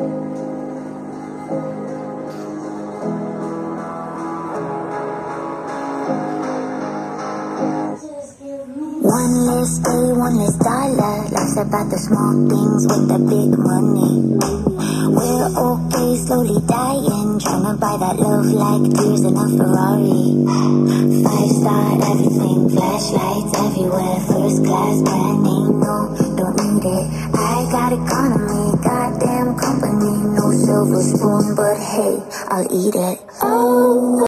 One less day, one less dollar. Life's about the small things with the big money. We're okay, slowly dying, trying to buy that love like tears in a Ferrari. 5-star everything, flashlights everywhere, first class brand name, no, don't need it. I got economy, goddamn company, no silver spoon, but hey, I'll eat it. Oh.